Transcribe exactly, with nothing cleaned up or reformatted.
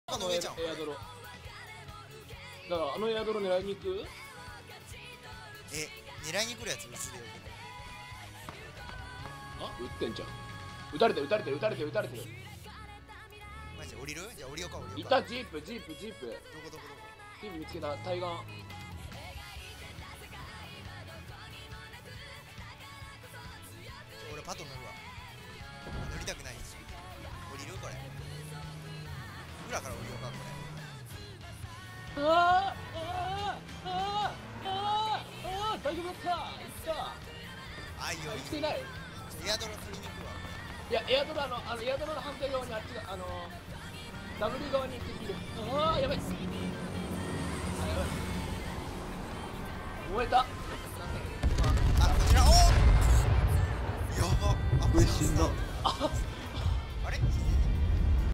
あの上ちゃんエアドロ。だからあのエアドロ狙いに行く。 え狙いに来るやつ薄でよけどあ撃ってんじゃん。撃たれてる撃たれてる撃たれてる撃たれてる。 マジで降りるじゃあ降りようか降りよいうかたジープジープジープどこどこどこジープ見つけた。対岸。 俺パト乗るわ乗りたくないし降りるこれ裏から降りようかこれあーあーあーあーあー大丈夫だった。いったあいよ生きてない。 エアドロ取りに行くわいやエアドロあのあのエアドロの反対側にあっちがあの W 側に行っている。ああやばい。あやばい燃えた。 あこちらおおやばあ上死んだ。 あ